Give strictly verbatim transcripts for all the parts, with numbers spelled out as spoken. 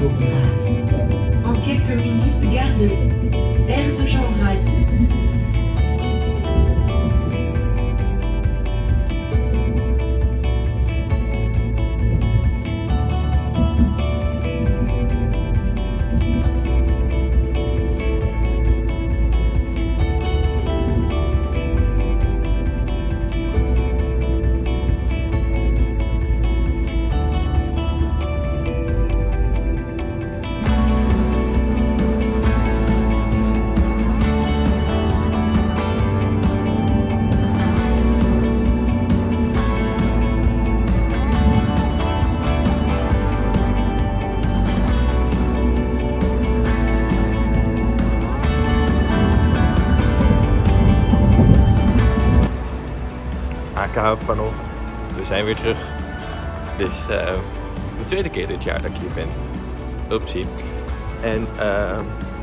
Herzogenrath. En quelques minutes, gare de Herzogenrath. Hakenhavenbahnhof. We zijn weer terug. Dit is uh, de tweede keer dit jaar dat ik hier ben. Oepsie. En uh,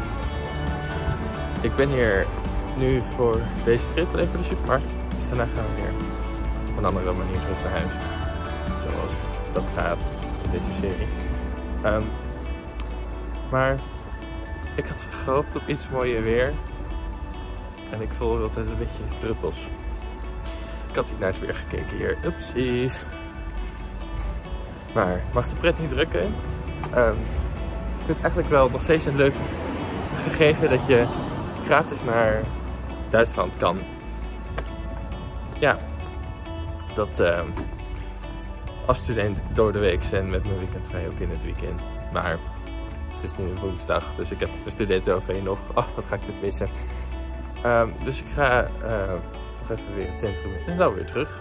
ik ben hier nu voor deze trip even de supermarkt. Dus daarna gaan we weer op een andere manier terug naar huis. Zoals dat gaat in deze serie. Um, maar ik had gehoopt op iets mooier weer. En ik voel altijd een beetje druppels. Ik had niet naar het weer gekeken hier. Oepsies. Maar mag de pret niet drukken? Um, ik vind het eigenlijk wel nog steeds een leuk gegeven dat je gratis naar Duitsland kan. Ja, dat um, als student door de week en met mijn weekend vrij ook in het weekend. Maar het is nu een woensdag, dus ik heb mijn studenten-O V nog. Oh, wat ga ik dit missen. Um, dus ik ga uh, nog even weer het centrum in en dan weer terug.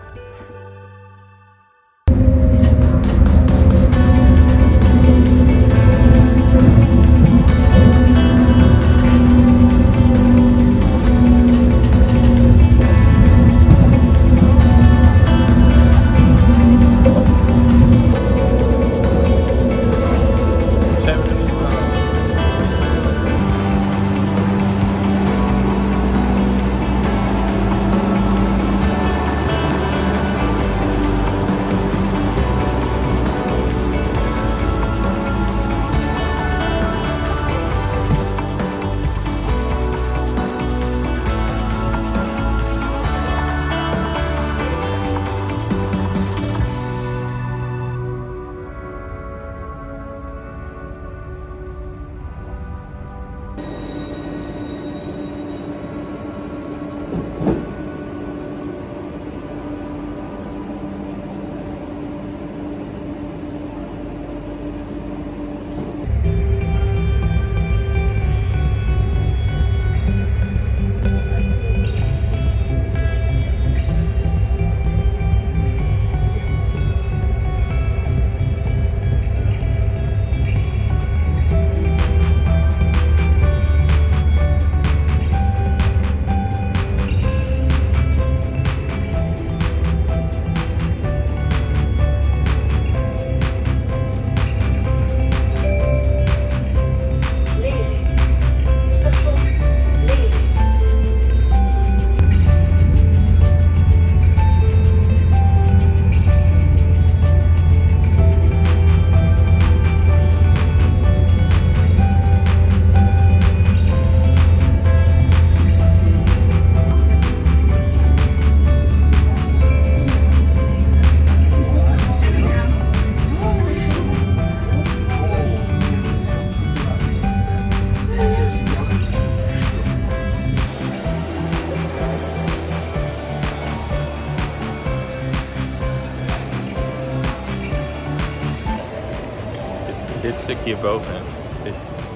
Dit stukje hierboven is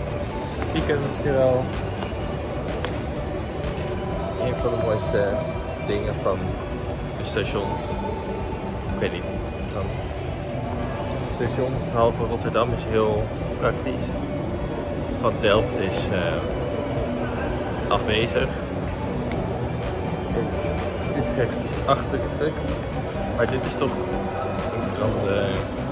stiekem misschien wel een van de mooiste dingen van een station. Ik weet niet. Van stationshalve Rotterdam is heel praktisch. Van Delft is uh, afwezig. In Utrecht achter de druk. Maar dit is toch een grande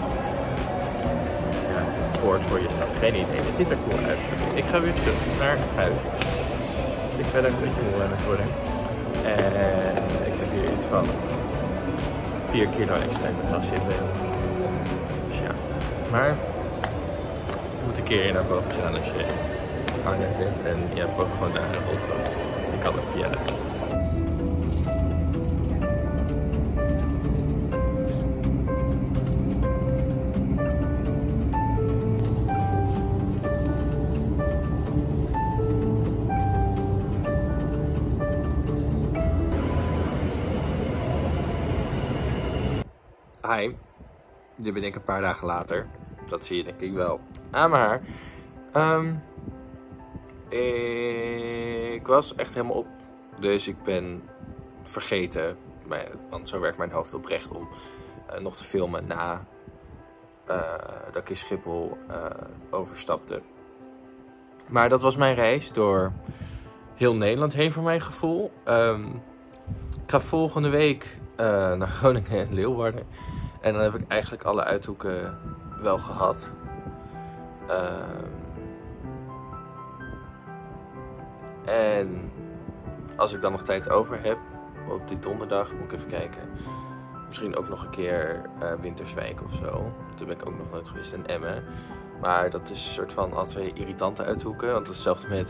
poort voor je stad. Geen idee. Het ziet er cool uit. Ik ga weer terug naar huis. Dus ik ben een beetje moe aan het worden. En ik heb hier iets van vier kilo extra in mijn tas zitten. Dus ja. Maar ik moet een keer naar boven gaan als je in Arnhem bent. En je hebt ook gewoon daar een auto. Die kan ook via daar. Hi, dit ben ik een paar dagen later. Dat zie je denk ik wel aan mijn haar. Um, ik was echt helemaal op, dus ik ben vergeten, want zo werkt mijn hoofd oprecht, om uh, nog te filmen na uh, dat ik in Schiphol uh, overstapte. Maar dat was mijn reis door heel Nederland heen voor mijn gevoel. Um, ik ga volgende week uh, naar Groningen en Leeuwarden. En dan heb ik eigenlijk alle uithoeken wel gehad. Uh, en als ik dan nog tijd over heb, op die donderdag, moet ik even kijken. Misschien ook nog een keer uh, Winterswijk of zo. Toen ben ik ook nog nooit geweest in Emmen. Maar dat is een soort van al twee irritante uithoeken. Want het is hetzelfde met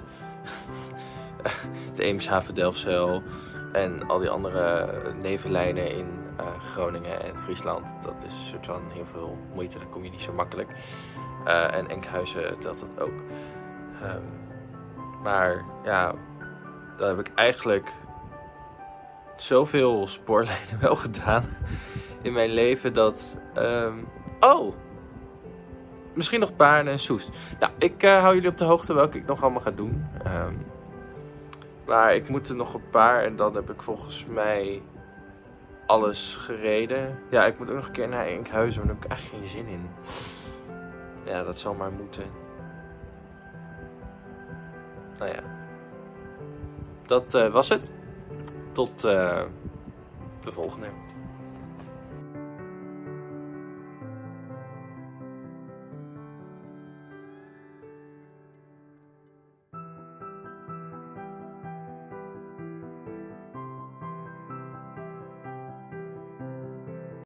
de Eemshaven, Delfzijl en al die andere nevenlijnen in uh, Groningen en Friesland. Dat is een soort van heel veel moeite, daar kom je niet zo makkelijk. Uh, en Enkhuizen telt dat ook. Um, maar ja, dan heb ik eigenlijk zoveel spoorlijnen wel gedaan in mijn leven dat... Um, oh! Misschien nog Baarn en Soest. Nou, ik uh, hou jullie op de hoogte welke ik nog allemaal ga doen. Um, maar ik moet er nog een paar en dan heb ik volgens mij alles gereden. Ja, ik moet ook nog een keer naar Enkhuizen, maar daar heb ik eigenlijk geen zin in. Ja, dat zal maar moeten. Nou ja. Dat uh, was het. Tot uh, de volgende.